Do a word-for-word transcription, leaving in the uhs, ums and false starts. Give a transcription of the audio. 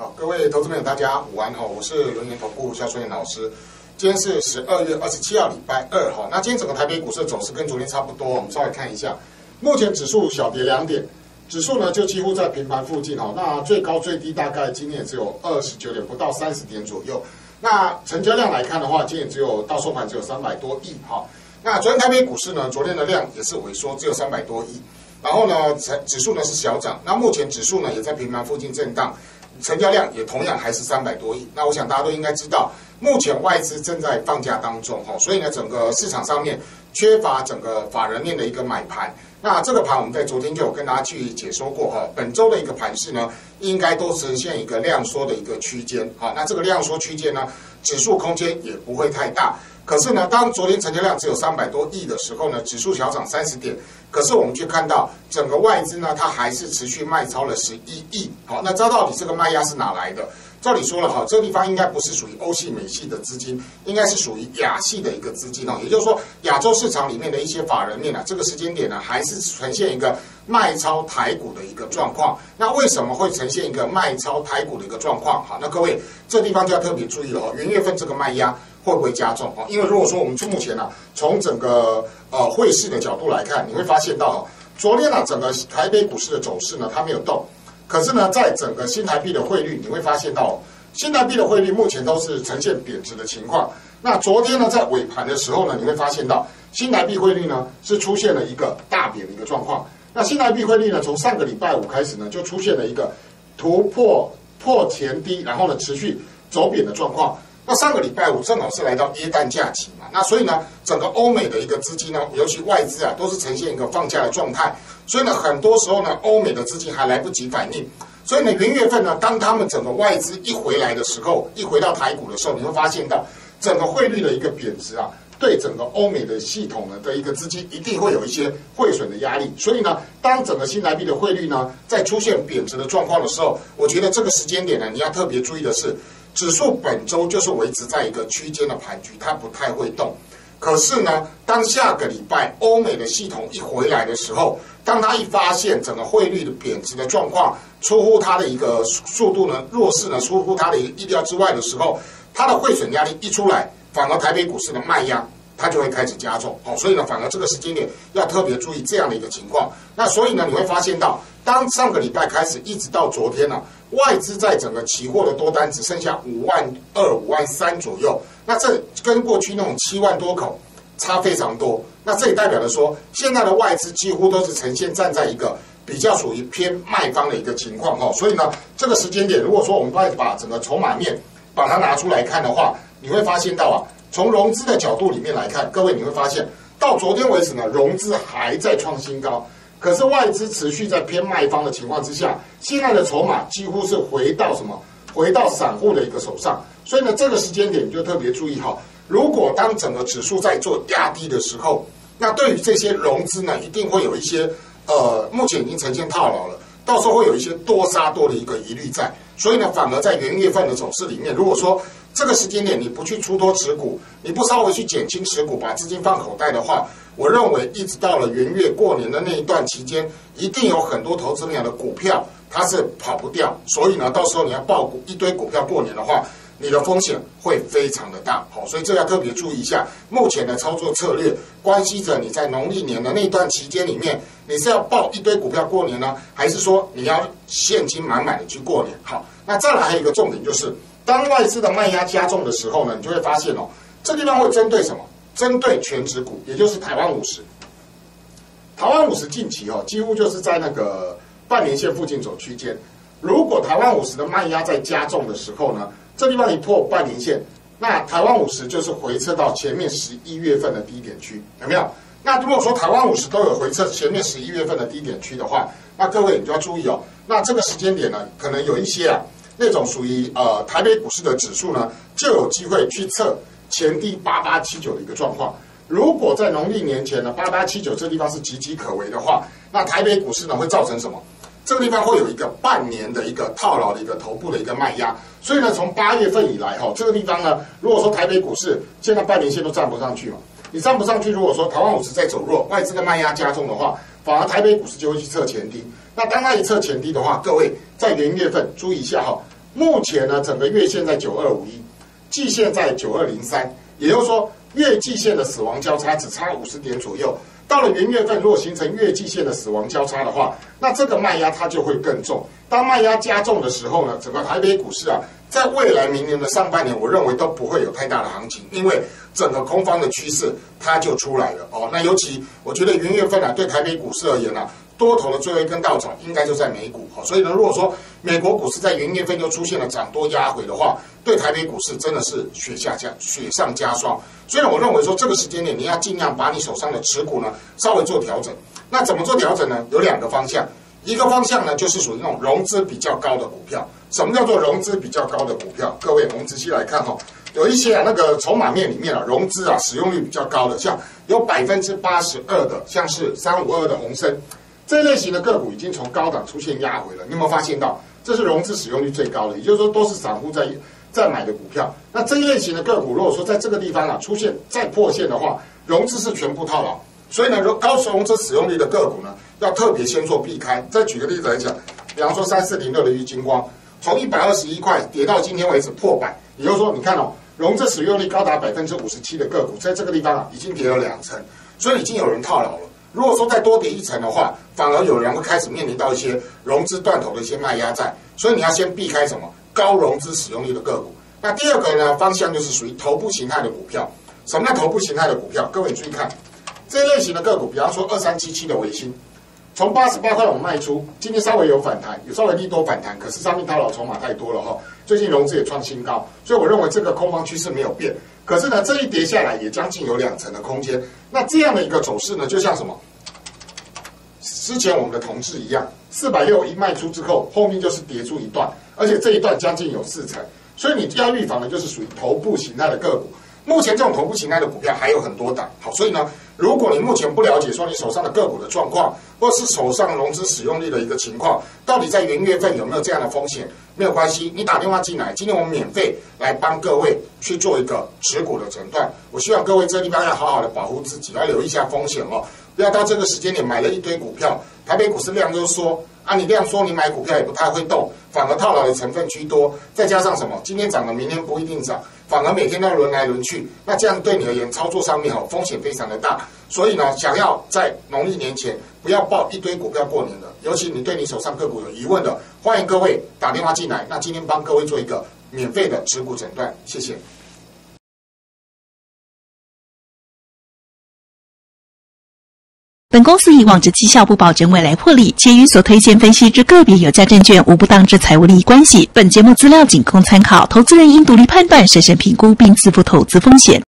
好，各位投资朋友，大家午安哈，我是轮研投顾肖春燕老师。今天是十二月二十七号，礼拜二哈。那今天整个台北股市的走势跟昨天差不多，我们稍微看一下。目前指数小跌两点，指数呢就几乎在平盘附近哈。那最高最低大概今天也只有二十九点，不到三十点左右。那成交量来看的话，今天只有到收盘只有三百多亿哈。那昨天台北股市呢，昨天的量也是萎缩，只有三百多亿。然后呢，指数呢是小涨。那目前指数呢也在平盘附近震荡。成交量也同样还是三百多亿，那我想大家都应该知道，目前外资正在放假当中哈，所以呢，整个市场上面缺乏整个法人面的一个买盘。那这个盘我们在昨天就有跟大家去解说过哈，本周的一个盘势呢，应该都呈现一个量缩的一个区间哈。那这个量缩区间呢，指数空间也不会太大。可是呢，当昨天成交量只有三百多亿的时候呢，指数小涨三十点，可是我们却看到整个外资呢，它还是持续卖超了十一亿。好，那这到底这个卖压是哪来的？照理说了哈，这个地方应该不是属于欧系、美系的资金，应该是属于亚系的一个资金哦。也就是说，亚洲市场里面的一些法人面啊，这个时间点呢，还是呈现一个卖超台股的一个状况。那为什么会呈现一个卖超台股的一个状况？好，那各位这地方就要特别注意了哦，元月份这个卖压会不会加重哦？因为如果说我们目前呢、啊，从整个呃汇市的角度来看，你会发现到哦，昨天呢、啊、整个台北股市的走势呢，它没有动。可是呢，在整个新台币的汇率，你会发现到新台币的汇率目前都是呈现贬值的情况。那昨天呢，在尾盘的时候呢，你会发现到新台币汇率呢是出现了一个大贬的一个状况。那新台币汇率呢，从上个礼拜五开始呢，就出现了一个突破破前低，然后呢持续走贬的状况。那上个礼拜五正好是来到耶诞假期嘛，那所以呢，整个欧美的一个资金呢，尤其外资啊，都是呈现一个放假的状态，所以呢，很多时候呢，欧美的资金还来不及反应，所以呢，元月份呢，当他们整个外资一回来的时候，一回到台股的时候，你会发现到整个汇率的一个贬值啊，对整个欧美的系统呢的一个资金一定会有一些汇损的压力，所以呢，当整个新台币的汇率呢在出现贬值的状况的时候，我觉得这个时间点呢，你要特别注意的是。指数本周就是维持在一个区间的盘局，它不太会动。可是呢，当下个礼拜欧美的系统一回来的时候，当它一发现整个汇率的贬值的状况出乎它的一个速度呢，弱势呢出乎它的意料之外的时候，它的汇损压力一出来，反而台北股市的卖压它就会开始加重。好，所以呢，反而这个时间点要特别注意这样的一个情况。那所以呢，你会发现到，当上个礼拜开始一直到昨天呢、啊。外资在整个期货的多单只剩下五万二、五万三左右，那这跟过去那种七万多口差非常多。那这也代表了说，现在的外资几乎都是呈现站在一个比较属于偏卖方的一个情况哈。所以呢，这个时间点，如果说我们把整个筹码面把它拿出来看的话，你会发现到啊，从融资的角度里面来看，各位你会发现到昨天为止呢，融资还在创新高。可是外资持续在偏卖方的情况之下，现在的筹码几乎是回到什么？回到散户的一个手上。所以呢，这个时间点你就特别注意哈。如果当整个指数在做压低的时候，那对于这些融资呢，一定会有一些呃，目前已经呈现套牢了，到时候会有一些多杀多的一个疑虑在。所以呢，反而在元月份的走势里面，如果说这个时间点你不去出脱持股，你不稍微去减轻持股，把资金放口袋的话，我认为一直到了元月过年的那一段期间，一定有很多投资朋友的股票它是跑不掉，所以呢，到时候你要抱股一堆股票过年的话，你的风险会非常的大。好，所以这要特别注意一下。目前的操作策略关系着你在农历年的那段期间里面，你是要抱一堆股票过年呢，还是说你要现金满满的去过年？好，那再来还有一个重点就是。当外资的卖压加重的时候呢，你就会发现哦，这地方会针对什么？针对全指股，也就是台湾五十。台湾五十近期哦，几乎就是在那个半年线附近走区间。如果台湾五十的卖压在加重的时候呢，这地方一破半年线，那台湾五十就是回撤到前面十一月份的低点区，有没有？那如果说台湾五十都有回撤前面十一月份的低点区的话，那各位你就要注意哦。那这个时间点呢，可能有一些啊。那种属于呃台北股市的指数呢，就有机会去测前低八八七九的一个状况。如果在农历年前呢，八八七九这地方是岌岌可危的话，那台北股市呢会造成什么？这个地方会有一个半年的一个套牢的一个头部的一个卖压。所以呢，从八月份以来哈、哦，这个地方呢，如果说台北股市现在半年线都站不上去嘛，你站不上去，如果说台湾五十在走弱，外资的卖压加重的话，反而台北股市就会去测前低。那当它一测前低的话，各位在元月份注意一下哈、哦。 目前呢，整个月线在九二五一，季线在九二零三，也就是说月季线的死亡交叉只差五十点左右。到了元月份，如果形成月季线的死亡交叉的话，那这个卖压它就会更重。当卖压加重的时候呢，整个台北股市啊，在未来明年的上半年，我认为都不会有太大的行情，因为整个空方的趋势它就出来了哦。那尤其我觉得元月份啊，对台北股市而言啊，多头的最后一根稻草应该就在美股哦。所以呢，如果说美国股市在元月份又出现了涨多压回的话，对台北股市真的是雪下加雪上加霜。所以呢，我认为说这个时间点你要尽量把你手上的持股呢稍微做调整。那怎么做调整呢？有两个方向。一个方向呢，就是属于那种融资比较高的股票。什么叫做融资比较高的股票？各位，我们仔细来看哈、哦，有一些啊那个筹码面里面啊，融资啊使用率比较高的，像有百分之八十二的，像是三五二的鸿升这一类型的个股，已经从高档出现压回了。你有没有发现到，这是融资使用率最高的？也就是说，都是散户在在买的股票。那这一类型的个股，如果说在这个地方啊出现再破线的话，融资是全部套牢。所以呢，高融资使用率的个股呢，要特别先做避开。再举个例子来讲，比方说三四零六的玉晶光，从一百二十一块跌到今天为止破百，也就是说，你看哦，融资使用率高达百分之五十七的个股，在这个地方啊，已经跌了两成，所以已经有人套牢了。如果说再多跌一层的话，反而有人会开始面临到一些融资断头的一些卖压在，所以你要先避开什么高融资使用率的个股。那第二个呢，方向就是属于头部形态的股票。什么叫头部形态的股票？各位你注意看。这一类型的个股，比方说二三七七的微星，从八十八块我们卖出，今天稍微有反弹，有稍微利多反弹，可是上面套牢筹码太多了哈，最近融资也创新高，所以我认为这个空方趋势没有变。可是呢，这一跌下来也将近有两成的空间。那这样的一个走势呢，就像什么？之前我们的同志一样，四百六一卖出之后，后面就是跌出一段，而且这一段将近有四成，所以你要预防的就是属于头部形态的个股。目前这种头部形态的股票还有很多档，好，所以呢，如果你目前不了解说你手上的个股的状况，或是手上融资使用率的一个情况，到底在元月份有没有这样的风险？没有关系，你打电话进来，今天我们免费来帮各位去做一个持股的诊断。我希望各位这个地方要好好的保护自己，要留意一下风险哦，不要到这个时间点买了一堆股票，台北股市量就缩啊，你量缩，你买股票也不太会动，反而套牢的成分居多，再加上什么？今天涨了，明天不一定涨。反而每天都要轮来轮去，那这样对你而言操作上面哦风险非常的大，所以呢，想要在农历年前不要抱一堆股票过年的，尤其你对你手上个股有疑问的，欢迎各位打电话进来。那今天帮各位做一个免费的持股诊断，谢谢。 本公司以往之绩效不保证未来获利，且与所推荐分析之个别有价证券无不当之财务利益关系。本节目资料仅供参考，投资人应独立判断、审慎评估并自负投资风险。